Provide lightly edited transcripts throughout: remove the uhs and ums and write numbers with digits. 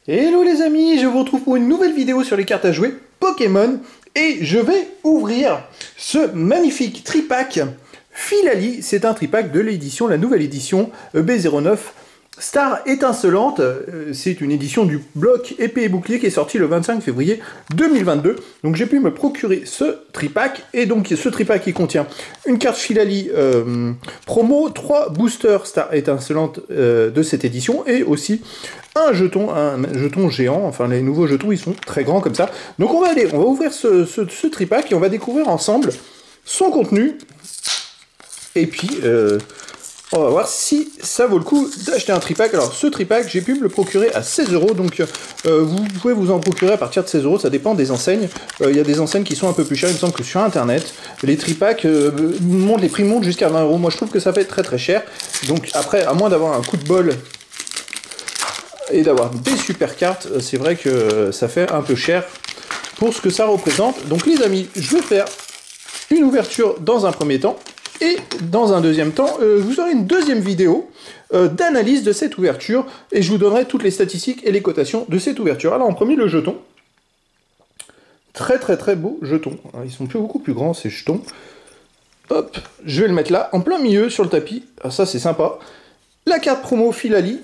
Hello les amis, je vous retrouve pour une nouvelle vidéo sur les cartes à jouer Pokémon et je vais ouvrir ce magnifique tripack Philali. C'est un tripack de l'édition, la nouvelle édition B09 Star étincelante. C'est une édition du bloc épée et bouclier qui est sorti le 25 février 2022. Donc j'ai pu me procurer ce tripack et donc ce tripack qui contient une carte Philali promo, 3 boosters Star étincelante de cette édition et aussi un jeton géant. Enfin les nouveaux jetons ils sont très grands comme ça. Donc on va ouvrir ce tripack et on va découvrir ensemble son contenu et puis on va voir si ça vaut le coup d'acheter un tripack. Alors ce tripack, j'ai pu me le procurer à 16 €, donc vous pouvez vous en procurer à partir de 16 €, ça dépend des enseignes. Il y a des enseignes qui sont un peu plus chères, il me semble que sur internet, les tripacks, les prix montent jusqu'à 20 €. Moi je trouve que ça fait très très cher, donc après, à moins d'avoir un coup de bol et d'avoir des super cartes, c'est vrai que ça fait un peu cher pour ce que ça représente. Donc les amis, je vais faire une ouverture dans un premier temps. Et dans un deuxième temps, vous aurez une deuxième vidéo d'analyse de cette ouverture et je vous donnerai toutes les statistiques et les cotations de cette ouverture. Alors en premier, le jeton. Très très très beau jeton. Alors, ils sont beaucoup plus grands ces jetons. Hop, je vais le mettre là, en plein milieu sur le tapis. Alors, ça c'est sympa. La carte promo Philali.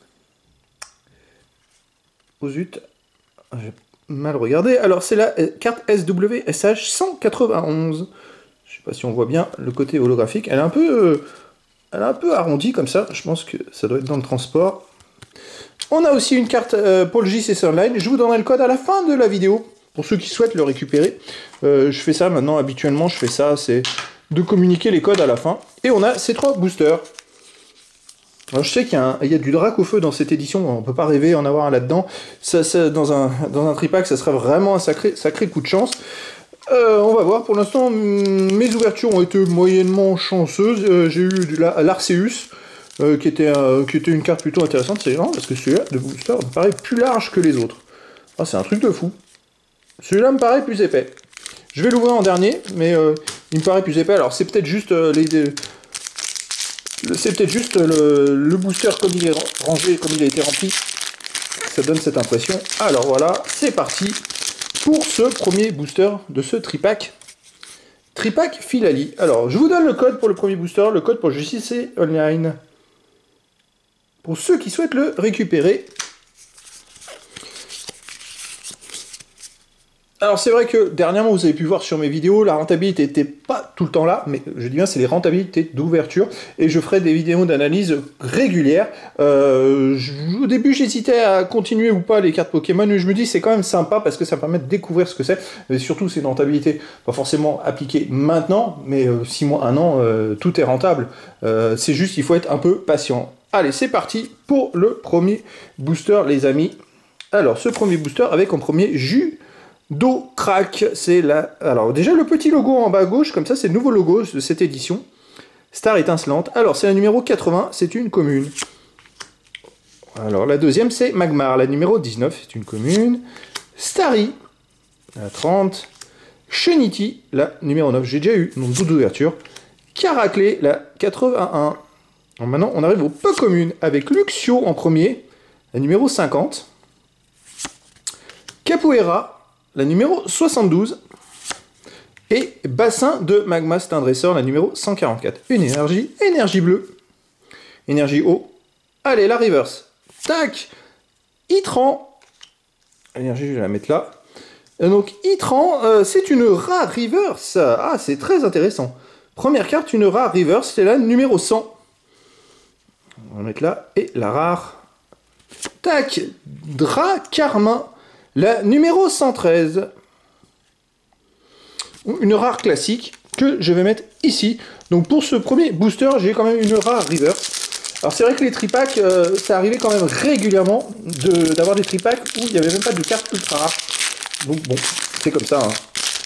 Oh zut, j'ai mal regardé. Alors c'est la carte SWSH 191. Je sais pas si on voit bien le côté holographique. Elle est un peu arrondie comme ça. Je pense que ça doit être dans le transport. On a aussi une carte pour le JCC Online. Je vous donnerai le code à la fin de la vidéo pour ceux qui souhaitent le récupérer. Je fais ça maintenant habituellement. Je fais ça, c'est de communiquer les codes à la fin. Et on a ces 3 boosters. Alors je sais qu'il y a du drac au feu dans cette édition. On peut pas rêver en avoir un là-dedans. Dans un tripack, ça serait vraiment un sacré coup de chance. On va voir, pour l'instant mes ouvertures ont été moyennement chanceuses. J'ai eu l'Arceus qui était une carte plutôt intéressante, c'est énorme parce que celui-là de booster me paraît plus large que les autres. Ah, c'est un truc de fou. Celui-là me paraît plus épais. Je vais l'ouvrir en dernier, mais il me paraît plus épais. Alors c'est peut-être juste le booster comme il est rangé, comme il a été rempli. Ça donne cette impression. Alors voilà, c'est parti pour ce premier booster de ce tripack Philali. Alors, je vous donne le code pour le premier booster, le code pour le JCC Online. Pour ceux qui souhaitent le récupérer. Alors, c'est vrai que dernièrement, vous avez pu voir sur mes vidéos, la rentabilité n'était pas tout le temps là, mais je dis bien, c'est les rentabilités d'ouverture, et je ferai des vidéos d'analyse régulières. Au début, j'hésitais à continuer ou pas les cartes Pokémon, mais je me dis c'est quand même sympa parce que ça permet de découvrir ce que c'est, mais surtout c'est une rentabilité pas forcément appliquée maintenant, mais 6 mois, 1 an, tout est rentable. C'est juste, il faut être un peu patient. Allez, c'est parti pour le premier booster, les amis. Alors, ce premier booster avec en premier Judo Crack, c'est là. Alors déjà le petit logo en bas à gauche, comme ça c'est le nouveau logo de cette édition. Star étincelante. Alors c'est la numéro 80, c'est une commune. Alors la deuxième c'est Magmar, la numéro 19, c'est une commune. Starry, la 30. Shenity, la numéro 9, j'ai déjà eu mon bout d'ouverture. Caraclé, la 81. Alors maintenant on arrive aux peu communes avec Luxio en premier, la numéro 50. Capoeira, la numéro 72, et Bassin de Magma, c'est un dresseur, la numéro 144. Une énergie bleue, énergie eau. Allez, la reverse. Tac. Itran, l'énergie, je vais la mettre là. Donc, Itran, c'est une rare reverse. Ah, c'est très intéressant. Première carte, une rare reverse, c'est la numéro 100. On va la mettre là. Et la rare. Tac. Dracarmin. La numéro 113, une rare classique que je vais mettre ici. Donc pour ce premier booster, j'ai quand même une rare reverse. Alors c'est vrai que les tripacks, ça arrivait quand même régulièrement d'avoir des tripacks où il n'y avait même pas de carte ultra rare. Donc bon, c'est comme ça. Hein.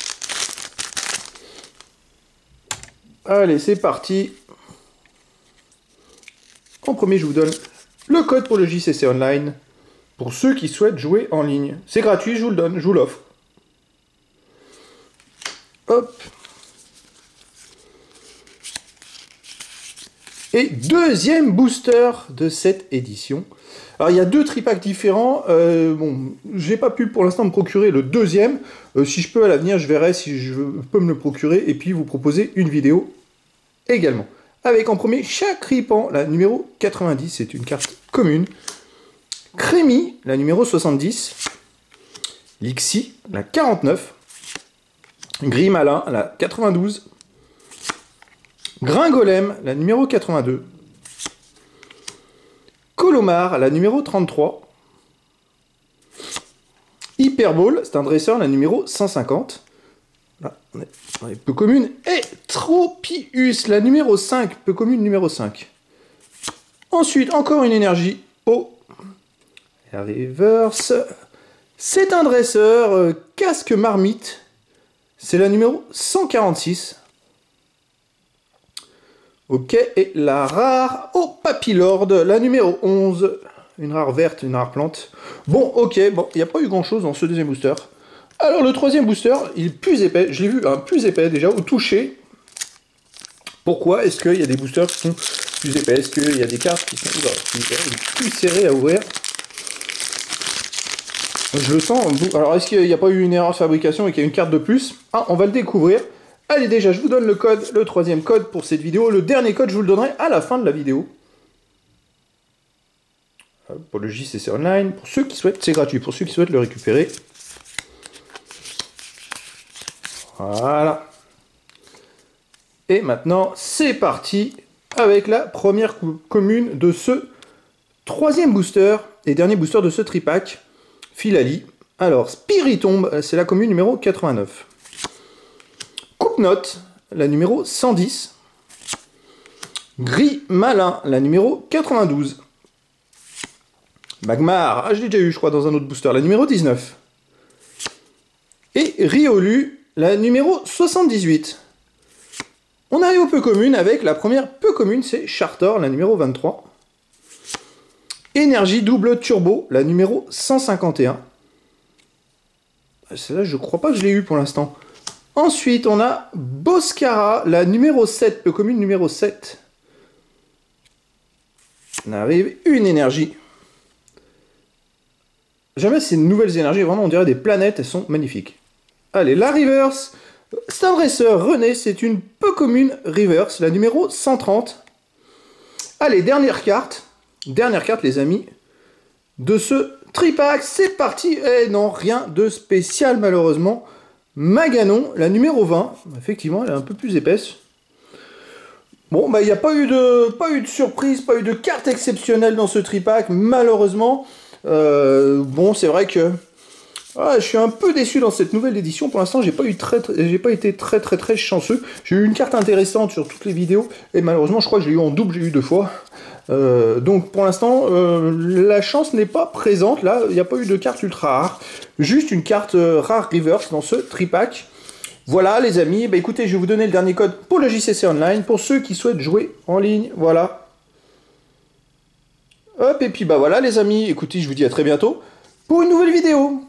Allez, c'est parti. En premier, je vous donne le code pour le JCC Online. Pour ceux qui souhaitent jouer en ligne. C'est gratuit, je vous le donne, je vous l'offre. Hop. Et deuxième booster de cette édition. Alors il y a deux tripacks différents. Bon, j'ai pas pu pour l'instant me procurer le deuxième. Si je peux à l'avenir, je verrai si je peux me le procurer et puis vous proposer une vidéo également. Avec en premier Chakripan, la numéro 90, c'est une carte commune. Crémy, la numéro 70. Lixi, la 49. Grimalin, la 92. Gringolem, la numéro 82. Colomar, la numéro 33. Hyperball, c'est un dresseur, la numéro 150. Là, on est dans les peu communes. Et Tropius, la numéro 5, peu commune numéro 5. Ensuite, encore une énergie au reverse. C'est un dresseur, casque marmite. C'est la numéro 146. Ok, et la rare au Papillord, la numéro 11. Une rare verte, une rare plante. Bon, ok, bon, il n'y a pas eu grand chose dans ce deuxième booster. Alors le troisième booster, il est plus épais. Je l'ai vu plus épais déjà au toucher. Pourquoi est-ce qu'il y a des boosters qui sont plus épais? Est-ce qu'il y a des cartes qui sont plus serrées à ouvrir? Je le sens. Alors est-ce qu'il n'y a pas eu une erreur de fabrication et qu'il y a une carte de plus? Ah, on va le découvrir. Allez, déjà, je vous donne le code, le troisième code pour cette vidéo. Le dernier code, je vous le donnerai à la fin de la vidéo. Pour le JCC Online, pour ceux qui souhaitent, c'est gratuit, pour ceux qui souhaitent le récupérer. Voilà. Et maintenant, c'est parti avec la première commune de ce troisième booster et dernier booster de ce tripack, Filali. Alors, Spiritombe, c'est la commune numéro 89. Coupe-note, la numéro 110. Gris Malin, la numéro 92. Magmar, je l'ai déjà eu, je crois, dans un autre booster, la numéro 19. Et Riolu, la numéro 78. On arrive aux peu communes avec la première peu commune, c'est Chartor, la numéro 23. Énergie double turbo, la numéro 151. Celle-là, je crois pas que je l'ai eu pour l'instant. Ensuite, on a Boscara, la numéro 7, peu commune numéro 7. On arrive une énergie. Jamais ces nouvelles énergies, vraiment on dirait des planètes, elles sont magnifiques. Allez, la reverse, c'est un dresseur René, c'est une peu commune reverse, la numéro 130. Allez, dernière carte les amis, de ce tripack, c'est parti. Eh non, rien de spécial malheureusement. Maganon, la numéro 20, effectivement elle est un peu plus épaisse. Bon, bah il n'y a pas eu de surprise, pas eu de carte exceptionnelle dans ce tripack, malheureusement. Bon, c'est vrai que je suis un peu déçu dans cette nouvelle édition. Pour l'instant, j'ai pas été très chanceux. J'ai eu une carte intéressante sur toutes les vidéos et malheureusement, je crois que j'ai eu en double, j'ai eu 2 fois. Donc pour l'instant, la chance n'est pas présente. Là, il n'y a pas eu de carte ultra rare, juste une carte rare reverse dans ce tripack. Voilà les amis, bah écoutez, je vais vous donner le dernier code pour le JCC Online, pour ceux qui souhaitent jouer en ligne, voilà. Hop, et puis bah voilà les amis, écoutez, je vous dis à très bientôt pour une nouvelle vidéo.